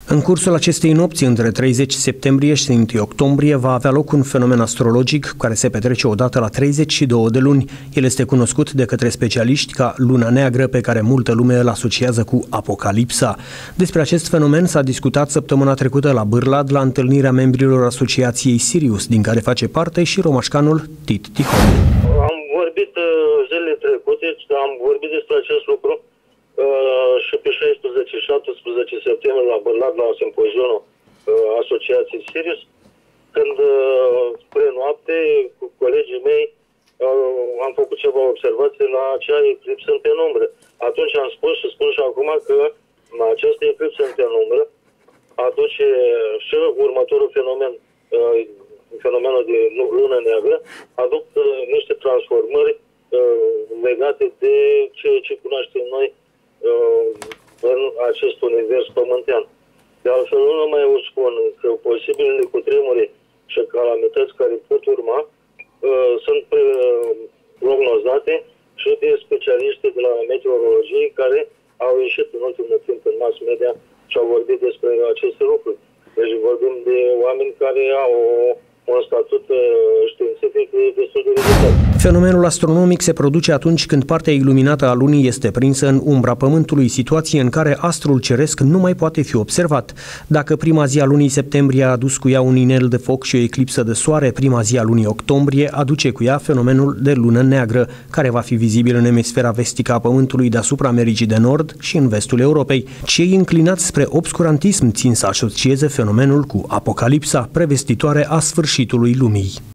În cursul acestei nopți, între 30 septembrie și 1 octombrie, va avea loc un fenomen astrologic care se petrece odată la 32 de luni. El este cunoscut de către specialiști ca luna neagră, pe care multă lume îl asociază cu apocalipsa. Despre acest fenomen s-a discutat săptămâna trecută la Bârlad, la întâlnirea membrilor asociației Sirius, din care face parte și romașcanul Tit Tihon. Am vorbit zilele trecute, am vorbit despre acest lucru și pe 16-17 septembrie la Bârlad, la simpozionul asociației Sirius, când spre noapte cu colegii mei am făcut ceva observații la acea eclipsă în penumbră. Atunci am spus și spun și acum că această eclipsă în penumbră aduce și următorul fenomen, fenomenul de lună neagră, aduc niște transformări legate de ceea ce cunoaștem noi în acest univers pământean. De altfel, nu numai eu spun că posibilele cutremure și calamități care pot urma sunt prognozate și de specialiști de la meteorologie care au ieșit în ultimul timp în mass media și au vorbit despre aceste lucruri. Deci vorbim de oameni care au un statut științific destul de ridicat. Fenomenul astronomic se produce atunci când partea iluminată a lunii este prinsă în umbra Pământului, situație în care astrul ceresc nu mai poate fi observat. Dacă prima zi a lunii septembrie a adus cu ea un inel de foc și o eclipsă de soare, prima zi a lunii octombrie aduce cu ea fenomenul de lună neagră, care va fi vizibil în emisfera vestică a Pământului deasupra Americii de Nord și în vestul Europei. Cei înclinați spre obscurantism țin să asocieze fenomenul cu apocalipsa, prevestitoare a sfârșitului lumii.